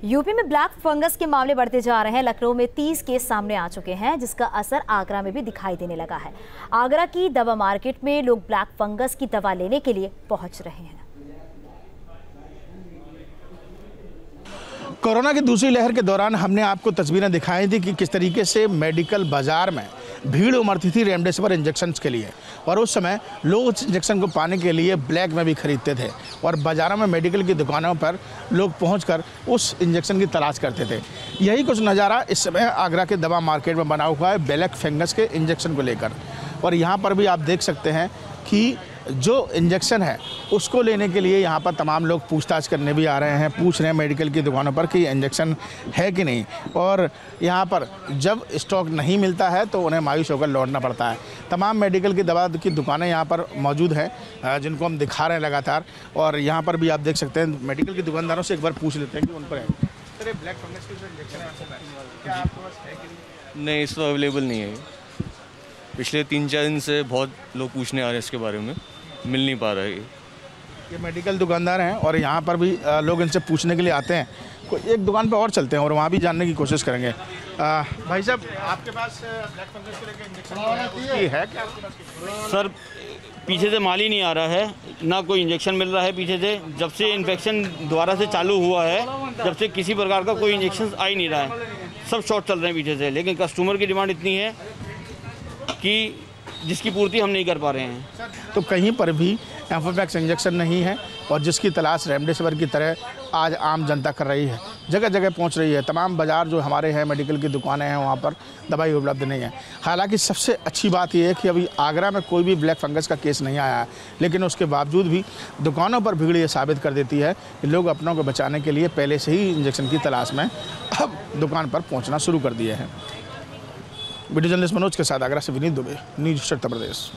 UP में black fungus के मामले बढ़ते जा रहे हैं। लखनऊ में 30 केस सामने आ चुके हैं, जिसका असर आगरा में भी दिखाई देने लगा है। आगरा की दवा मार्केट में लोग ब्लैक फंगस की दवा लेने के लिए पहुंच रहे हैं। कोरोना की दूसरी लहर के दौरान हमने आपको तस्वीरें दिखाई थी कि किस तरीके से मेडिकल बाजार में भीड़ उमड़ती थी रेमडेसिविर इंजेक्शन्स के लिए, और उस समय लोग उस इंजेक्शन को पाने के लिए ब्लैक में भी खरीदते थे और बाज़ारों में मेडिकल की दुकानों पर लोग पहुंचकर उस इंजेक्शन की तलाश करते थे। यही कुछ नज़ारा इस समय आगरा के दवा मार्केट में बना हुआ है ब्लैक फंगस के इंजेक्शन को लेकर। और यहाँ पर भी आप देख सकते हैं कि जो इंजेक्शन है उसको लेने के लिए यहाँ पर तमाम लोग पूछताछ करने भी आ रहे हैं, पूछ रहे हैं मेडिकल की दुकानों पर कि इंजेक्शन है कि नहीं। और यहाँ पर जब स्टॉक नहीं मिलता है तो उन्हें मायूस होकर लौटना पड़ता है। तमाम मेडिकल की दवा की दुकानें यहाँ पर मौजूद हैं, जिनको हम दिखा रहे हैं लगातार। और यहाँ पर भी आप देख सकते हैं मेडिकल की दुकानदारों से एक बार पूछ लेते हैं कि उन पर है सर ब्लैक फंगस की जो इंजेक्शन है क्या आपके पास है कि नहीं, इस वक्त अवेलेबल नहीं है। पिछले 3-4 दिन से बहुत लोग पूछने आ रहे हैं इसके बारे में, मिल नहीं पा रहा है। ये मेडिकल दुकानदार हैं और यहाँ पर भी लोग इनसे पूछने के लिए आते हैं। एक दुकान पर और चलते हैं और वहाँ भी जानने की कोशिश करेंगे। भाई साहब, आपके पास ब्लैक फंगस के लेकर इंजेक्शन है क्या आपके पास? सर, पीछे से माल ही नहीं आ रहा है, ना कोई इंजेक्शन मिल रहा है पीछे से। जब से इन्फेक्शन दोबारा से चालू हुआ है, जब से किसी प्रकार का कोई इंजेक्शन आ ही नहीं रहा है, सब शॉर्ट चल रहे हैं पीछे से। लेकिन कस्टमर की डिमांड इतनी है कि जिसकी पूर्ति हम नहीं कर पा रहे हैं। तो कहीं पर भी एम्फोपैक्स इंजेक्शन नहीं है और जिसकी तलाश रेमडेसिविर की तरह आज आम जनता कर रही है, जगह जगह पहुंच रही है। तमाम बाज़ार जो हमारे हैं, मेडिकल की दुकानें हैं, वहां पर दवाई उपलब्ध नहीं है। हालांकि सबसे अच्छी बात यह है कि अभी आगरा में कोई भी ब्लैक फंगस का केस नहीं आया है, लेकिन उसके बावजूद भी दुकानों पर भीड़ ये साबित कर देती है कि लोग अपनों को बचाने के लिए पहले से ही इंजेक्शन की तलाश में अब दुकान पर पहुँचना शुरू कर दिए हैं। वीडियो जर्नलिस्ट मनोज के साथ आगरा से विनीत दुबे, न्यूज़ उत्तर प्रदेश।